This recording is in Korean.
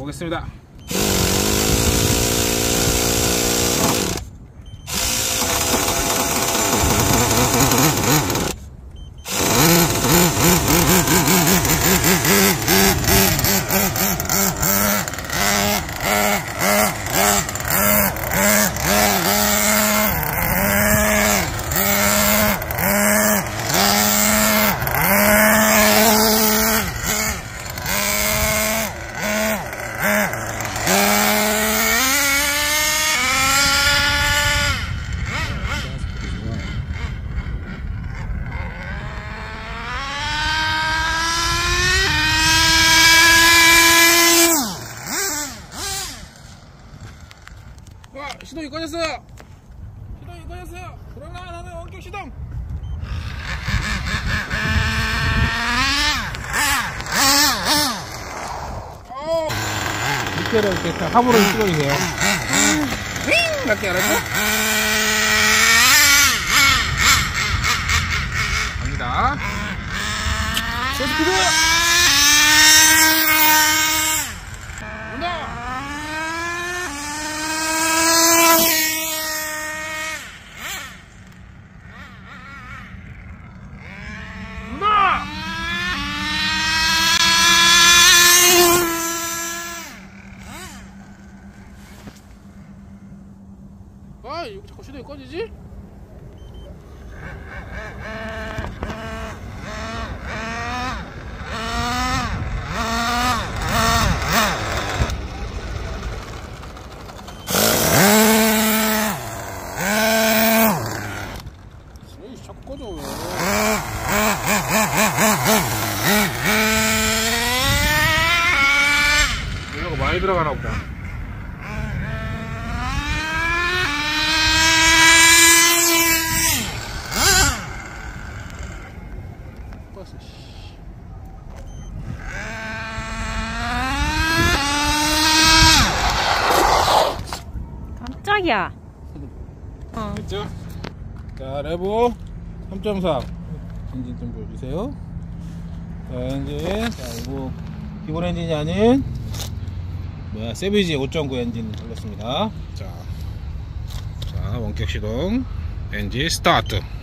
보겠습니다. 시동이 꺼졌어요. 시동이 꺼졌어요. 그러나 나는 원격 시동. 밑에를 이렇게 함으로 찍어주세요. 맞게 알았죠? 갑니다. 소스피드. 아, 이거 자꾸 시동이 꺼지지? 에이, 자꾸 꺼져 왜? 연료가 많이 들어가나 보다. 깜짝이야. 됐죠? 자, 레버 3.4 엔진 좀 보여주세요. 자, 엔진. 자, 이거 기본 엔진이 아닌 세비지 5.9 엔진 돌렸습니다. 자, 원격 시동 엔진 스타트.